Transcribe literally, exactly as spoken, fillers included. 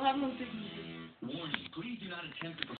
parlo in seguito. Warning, please do not attempt to